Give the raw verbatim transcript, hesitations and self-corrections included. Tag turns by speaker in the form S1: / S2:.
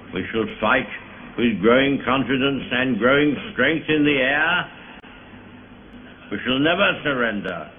S1: We shall fight with growing confidence and growing strength in the air. We shall never surrender.